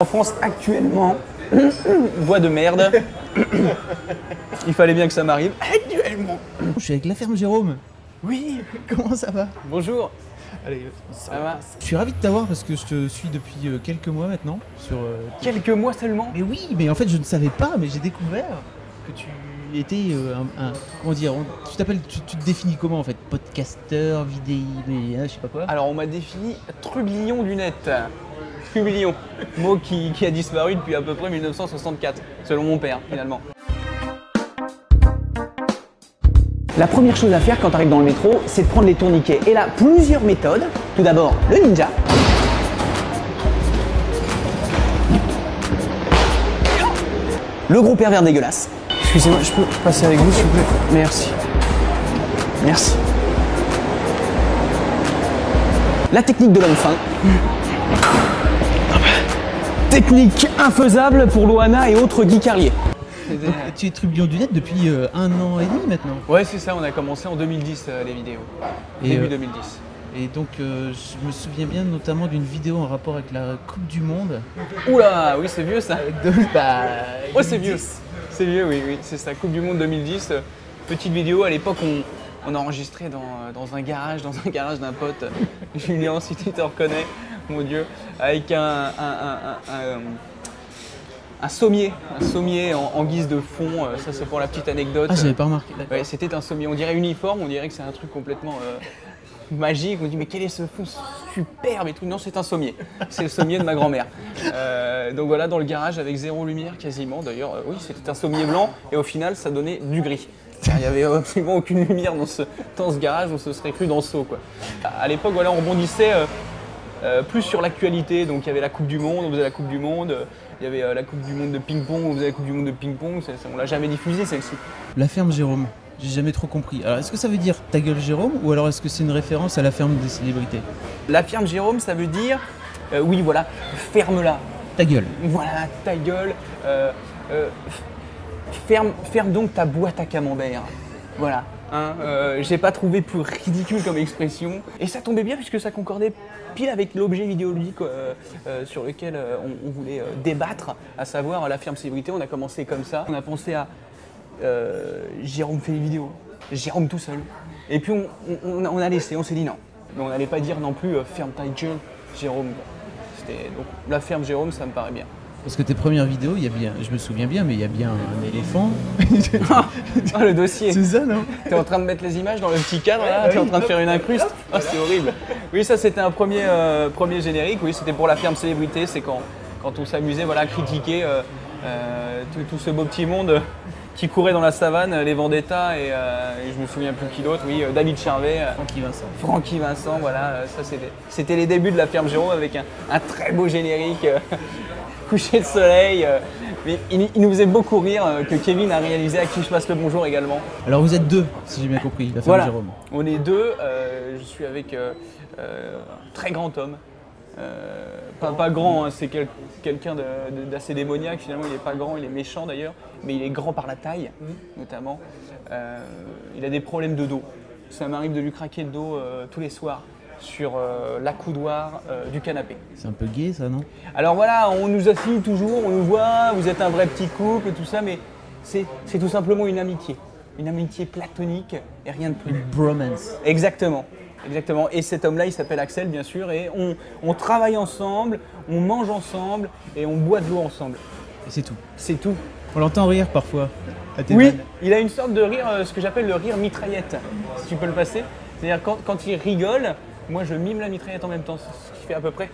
En France actuellement, voix de merde. Il fallait bien que ça m'arrive. Actuellement. Je suis avec La Ferme Jérôme. Oui. Comment ça va? Bonjour. Allez, Ça va? Je suis ravi de t'avoir parce que je te suis depuis quelques mois maintenant. Quelques mois seulement? Mais oui, mais en fait je ne savais pas, mais j'ai découvert que tu étais comment dire, tu te définis comment en fait? Podcasteur, vidéo, je sais pas quoi. Alors on m'a défini trublion du net. Trublion, mot qui a disparu depuis à peu près 1964, selon mon père finalement. La première chose à faire quand tu arrives dans le métro, c'est de prendre les tourniquets. Et là, plusieurs méthodes. Tout d'abord, le ninja. Le gros pervers dégueulasse. Excusez-moi, je peux passer avec vous s'il vous plaît? Merci. Merci. La technique de l'homme fin. Technique infaisable pour Loana et autres Guy Carlier. Tu es trublion du net depuis 1 an et demi maintenant. Ouais, c'est ça, on a commencé en 2010 les vidéos. Début 2010. Et donc je me souviens bien notamment d'une vidéo en rapport avec la Coupe du Monde. Oula, oui c'est vieux ça. Ouais, c'est vieux. C'est vieux, oui, c'est ça. Coupe du Monde 2010. Petite vidéo, à l'époque on a enregistré dans un garage d'un pote. Julien, si tu te reconnais, mon Dieu, avec un sommier en guise de fond, ça c'est pour la petite anecdote. Ah, j'avais pas remarqué. Ouais, c'était un sommier, on dirait uniforme, on dirait que c'est un truc complètement magique. On dit mais quel est ce fond superbe et tout. Non, c'est un sommier, c'est le sommier de ma grand-mère. Donc voilà, dans le garage avec zéro lumière quasiment. D'ailleurs, oui, c'était un sommier blanc et au final ça donnait du gris. Il n'y avait absolument aucune lumière dans ce garage, on se serait cru dans Sceaux quoi. À l'époque, voilà, on rebondissait plus sur l'actualité, donc il y avait la Coupe du Monde, on faisait la Coupe du Monde. Il y avait la Coupe du Monde de ping-pong, on faisait la Coupe du Monde de ping-pong, on l'a jamais diffusée celle-ci. La Ferme Jérôme, j'ai jamais trop compris. Alors est-ce que ça veut dire ta gueule Jérôme ou alors est-ce que c'est une référence à la ferme des célébrités? La ferme Jérôme, ça veut dire, oui voilà, ferme-la. Ta gueule. Voilà, ta gueule. Ferme donc ta boîte à camembert. Voilà. Hein, j'ai pas trouvé plus ridicule comme expression. Et ça tombait bien puisque ça concordait pile avec l'objet vidéoludique sur lequel on voulait débattre, à savoir la ferme célébrité. On a commencé comme ça. On a pensé à Jérôme fait les vidéos, Jérôme tout seul. Et puis on a laissé, on s'est dit non. Mais on n'allait pas dire non plus ferme ta gueule, Jérôme. Donc la ferme Jérôme, ça me paraît bien. Parce que tes premières vidéos, il y a bien, je me souviens bien, mais il y a bien un éléphant. Ah, le dossier. C'est ça, non? T'es en train de mettre les images dans le petit cadre là, t'es en train de faire une incruste. Ah, c'est horrible. Oui, ça c'était un premier générique, oui, c'était pour la ferme célébrité, c'est quand on s'amusait voilà, à critiquer tout ce beau petit monde qui courait dans la savane, les Vendetta et je me souviens plus qui d'autre, oui, David Charvet. Francky Vincent, voilà, ça c'était les débuts de la ferme Jérôme avec un très beau générique. Coucher de soleil, mais il nous faisait beaucoup rire que Kevin a réalisé, à qui je passe le bonjour également. Alors vous êtes deux, si j'ai bien compris, la ferme voilà. Jérôme. On est deux, je suis avec un très grand homme. Pas grand, hein, c'est quelqu'un d'assez démoniaque, finalement il n'est pas grand, il est méchant d'ailleurs, mais il est grand par la taille notamment. Il a des problèmes de dos, ça m'arrive de lui craquer le dos tous les soirs sur l'accoudoir du canapé. C'est un peu gay ça, non? Alors voilà, on nous assit toujours, on nous voit, vous êtes un vrai petit couple et tout ça, mais c'est tout simplement une amitié platonique et rien de plus. Une bromance. Exactement. Et cet homme-là, il s'appelle Axel, bien sûr, et on travaille ensemble, on mange ensemble et on boit de l'eau ensemble. Et c'est tout. C'est tout. On l'entend rire parfois. Oui, il a une sorte de rire, ce que j'appelle le rire mitraillette, si tu peux le passer. C'est-à-dire quand il rigole, moi je mime la mitraillette en même temps, ce qui fait à peu près.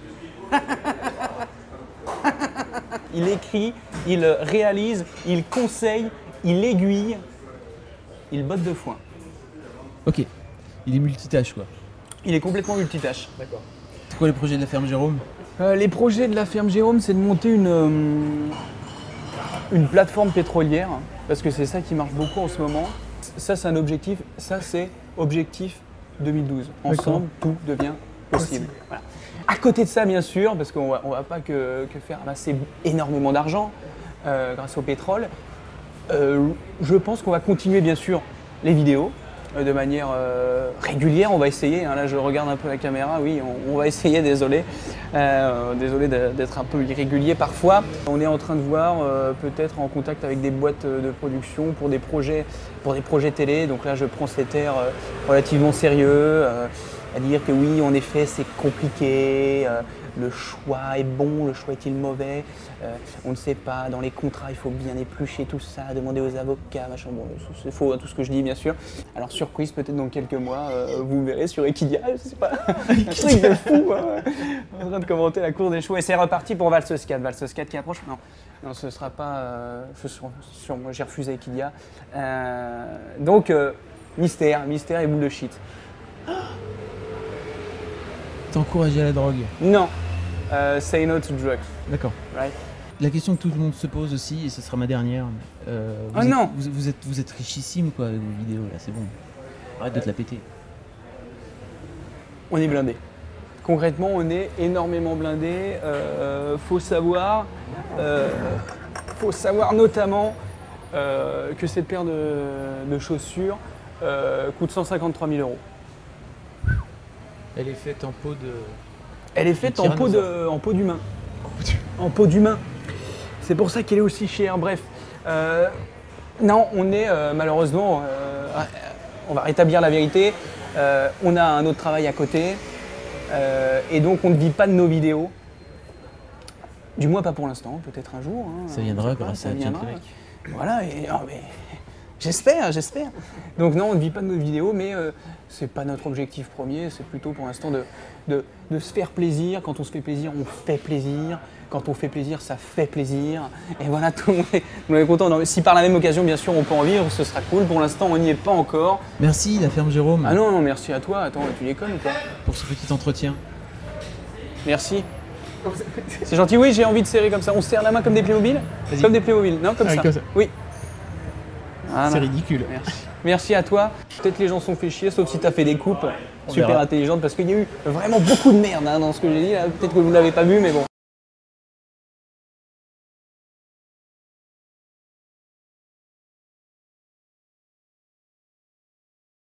Il écrit, il réalise, il conseille, il aiguille, il botte de foin. Ok, il est multitâche quoi. Il est complètement multitâche. D'accord. C'est quoi les projets de la ferme Jérôme? Les projets de la ferme Jérôme, c'est de monter une plateforme pétrolière, parce que c'est ça qui marche beaucoup en ce moment. Ça c'est un objectif, ça c'est objectif 2012. Ensemble, tout devient possible. Voilà. À côté de ça, bien sûr, parce qu'on ne va pas que faire amasser énormément d'argent grâce au pétrole, je pense qu'on va continuer, bien sûr, les vidéos. de manière régulière. On va essayer, hein. Là je regarde un peu la caméra, oui, on va essayer, désolé. Désolé d'être un peu irrégulier parfois. On est en train de voir peut-être en contact avec des boîtes de production pour des projets télé. Donc là je prends cet air relativement sérieux, à dire que oui, en effet c'est compliqué, le choix est bon, le choix est-il mauvais, on ne sait pas, dans les contrats il faut bien éplucher tout ça, demander aux avocats, machin, bon c'est faux hein, tout ce que je dis bien sûr. Alors surprise peut-être dans quelques mois, vous verrez sur Equidia, je sais pas, un truc de fou, hein, en train de commenter la cour des chevaux et c'est reparti pour Valsos 4, Valsos 4 qui approche, non ce sera pas, moi j'ai refusé Equidia, donc mystère et boule de shit. T'es encouragé à la drogue? Non. Say no to drugs. D'accord. Right. La question que tout le monde se pose aussi, et ce sera ma dernière. Non. Vous êtes richissime quoi avec vos vidéos là, c'est bon. Arrête de te la péter. On est blindé. Concrètement, on est énormément blindé. Faut savoir notamment que cette paire de chaussures coûte 153 000 €. Elle est faite en peau de... Elle est faite en peau d'humain. En peau d'humain. C'est pour ça qu'elle est aussi chère. Bref. Non, on est malheureusement... on va rétablir la vérité. On a un autre travail à côté. Et donc on ne vit pas de nos vidéos. Du moins pas pour l'instant. Peut-être un jour. Hein, ça viendra grâce à Tiens Québec. Voilà. Et, mais... J'espère. Donc non, on ne vit pas de nos vidéos, mais c'est pas notre objectif premier. C'est plutôt pour l'instant de se faire plaisir. Quand on se fait plaisir, on fait plaisir. Quand on fait plaisir, ça fait plaisir. Et voilà, tout le monde est content. Non, si par la même occasion, bien sûr, on peut en vivre, ce sera cool. Pour l'instant, on n'y est pas encore. Merci, la ferme Jérôme. Ah non, merci à toi. Attends, tu déconnes ou quoi? Pour ce petit entretien. Merci. C'est gentil. Oui, j'ai envie de serrer comme ça. On se serre la main comme des Playmobil? Comme des Playmobil. Non, comme ça. Oui. Voilà. C'est ridicule. Merci à toi. Peut-être les gens sont fait chier, sauf si tu as fait des coupes super intelligentes, parce qu'il y a eu vraiment beaucoup de merde hein, dans ce que j'ai dit. Peut-être que vous ne l'avez pas vu, mais bon.